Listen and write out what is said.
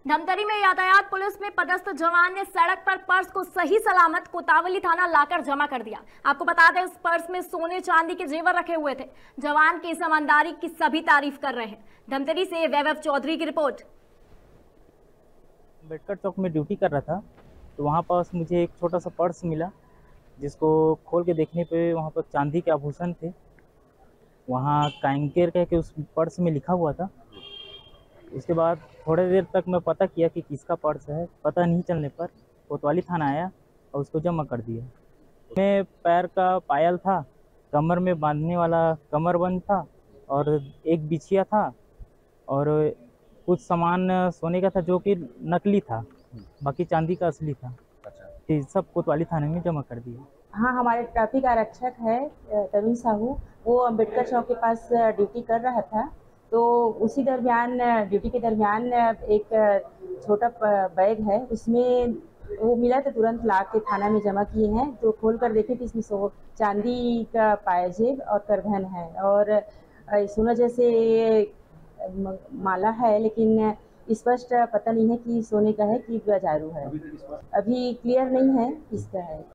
धमतरी में यातायात पुलिस में पदस्थ जवान ने सड़क पर पर्स को सही सलामत कोतवाली थाना लाकर जमा कर दिया। आपको बता दें, इस पर्स में सोने चांदी के जेवर रखे हुए थे। जवान की इस ईमानदारी की सभी तारीफ कर रहे हैं। धमतरी से वैभव चौधरी की रिपोर्ट। अम्बेडकर चौक में ड्यूटी कर रहा था तो वहाँ पास मुझे एक छोटा सा पर्स मिला, जिसको खोल के देखने पे वहाँ पर चांदी के आभूषण थे। वहाँ कांकेर कह के उस पर्स में लिखा हुआ था। उसके बाद थोड़ी देर तक मैं पता किया कि किसका पर्स है। पता नहीं चलने पर कोतवाली थाना आया और उसको जमा कर दिया। मैं पैर का पायल था, कमर में बांधने वाला कमरबंद था और एक बिछिया था और कुछ सामान सोने का था जो कि नकली था, बाकी चांदी का असली था। ये सब कोतवाली थाने में जमा कर दिया। हाँ, हमारे ट्रैफिक आरक्षक है तरुण साहू, वो अम्बेडकर चौक के पास ड्यूटी कर रहा था। तो उसी दरमियान ड्यूटी के दरमियान एक छोटा बैग है, उसमें वो मिला तो तुरंत ला के थाना में जमा किए हैं। तो खोल कर देखे तो इसमें चांदी का पायजेब और करधन है और सोना जैसे माला है, लेकिन स्पष्ट पता नहीं है कि सोने का है कि बाजारू है। अभी क्लियर नहीं है किसका है।